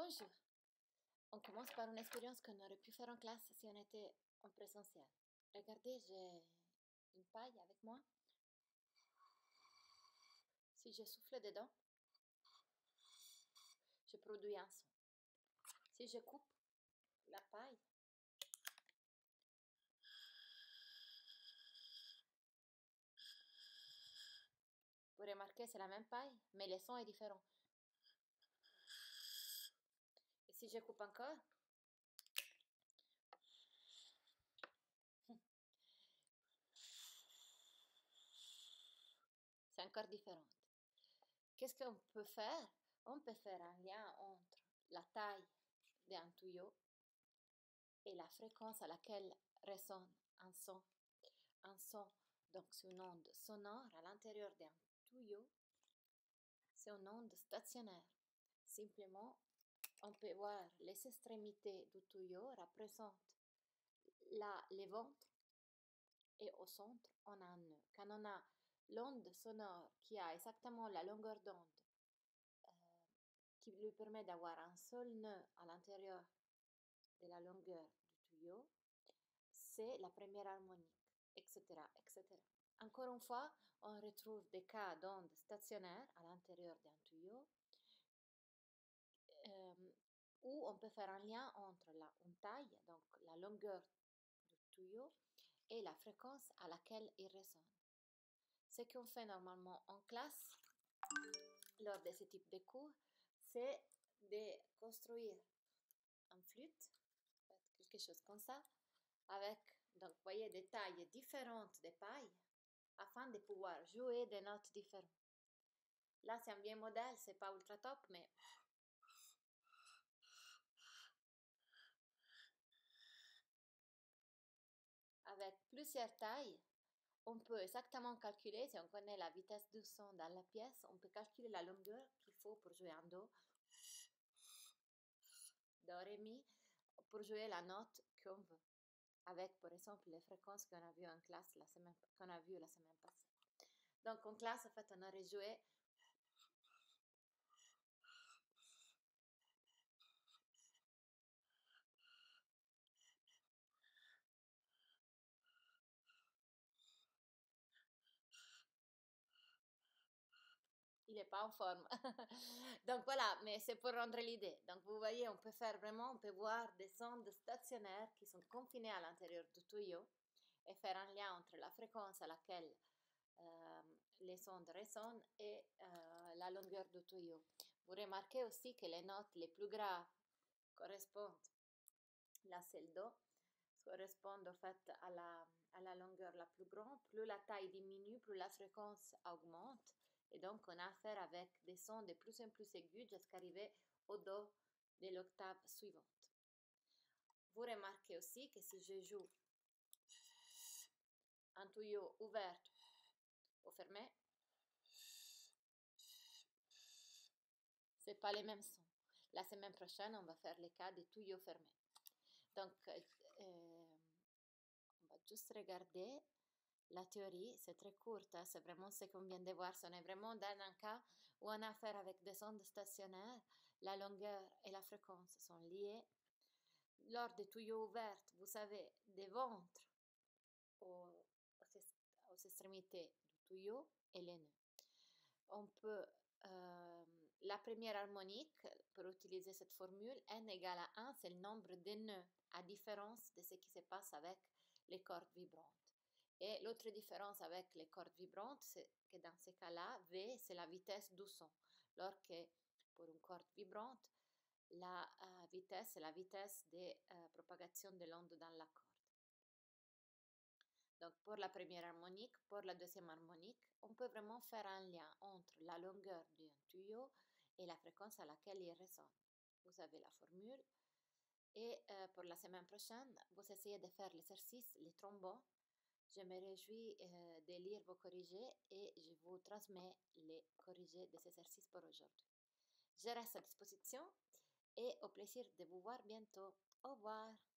Bonjour. On commence par une expérience qu'on aurait pu faire en classe si on était en présentiel. Regardez, j'ai une paille avec moi. Si je souffle dedans, je produis un son. Si je coupe la paille, vous remarquez, c'est la même paille, mais le son est différent. Et si je coupe encore, c'est encore différent. Qu'est-ce qu'on peut faire? On peut faire un lien entre la taille d'un tuyau et la fréquence à laquelle résonne un son. Un son, donc c'est une onde sonore à l'intérieur d'un tuyau, c'est une onde stationnaire. Simplement, on peut voir les extrémités du tuyau représentent les ventres et au centre, on a un nœud. Quand on a l'onde sonore qui a exactement la longueur d'onde qui lui permet d'avoir un seul nœud à l'intérieur de la longueur du tuyau, c'est la première harmonique, etc., etc. Encore une fois, on retrouve des cas d'ondes stationnaires à l'intérieur d'un tuyau où on peut faire un lien entre une taille, donc la longueur du tuyau, et la fréquence à laquelle il résonne. Ce qu'on fait normalement en classe, lors de ce type de cours, c'est de construire une flûte, quelque chose comme ça, avec, donc, vous voyez, des tailles différentes de pailles, afin de pouvoir jouer des notes différentes. Là, c'est un bien modèle, c'est pas ultra top, mais avec plusieurs tailles, on peut exactement calculer, si on connaît la vitesse du son dans la pièce, on peut calculer la longueur qu'il faut pour jouer un do, ré, mi, pour jouer la note qu'on veut. Avec, par exemple, les fréquences qu'on a vues en classe la semaine passée. Donc, en classe, en fait, on aurait joué il n'est pas en forme. Donc voilà, mais c'est pour rendre l'idée. Donc vous voyez, on peut faire vraiment, on peut voir des ondes stationnaires qui sont confinées à l'intérieur du tuyau et faire un lien entre la fréquence à laquelle les ondes résonnent et la longueur du tuyau. Vous remarquez aussi que les notes les plus graves correspondent, là c'est le do, correspondent en fait à la longueur la plus grande. Plus la taille diminue, plus la fréquence augmente. Et donc, on a affaire avec des sons de plus en plus aigus jusqu'à arriver au do de l'octave suivante. Vous remarquez aussi que si je joue un tuyau ouvert ou fermé, c'est pas les mêmes sons. La semaine prochaine, on va faire les cas des tuyaux fermés. Donc, on va juste regarder la théorie, c'est très courte, hein, c'est vraiment ce qu'on vient de voir. On est vraiment dans un cas où on a affaire avec des ondes stationnaires, la longueur et la fréquence sont liées. Lors des tuyaux ouverts, vous savez, des ventres aux extrémités du tuyau et les nœuds. On peut, la première harmonique, pour utiliser cette formule, n égale à 1, c'est le nombre de nœuds, à différence de ce qui se passe avec les cordes vibrantes. Et l'autre différence avec les cordes vibrantes, c'est que dans ces cas-là, V, c'est la vitesse du son. Alors que pour une corde vibrante, la vitesse, c'est la vitesse de propagation de l'onde dans la corde. Donc, pour la première harmonique, pour la deuxième harmonique, on peut vraiment faire un lien entre la longueur d'un tuyau et la fréquence à laquelle il résonne. Vous avez la formule. Et pour la semaine prochaine, vous essayez de faire l'exercice, les trombons. Je me réjouis de lire vos corrigés et je vous transmets les corrigés des exercices pour aujourd'hui. Je reste à disposition et au plaisir de vous voir bientôt. Au revoir.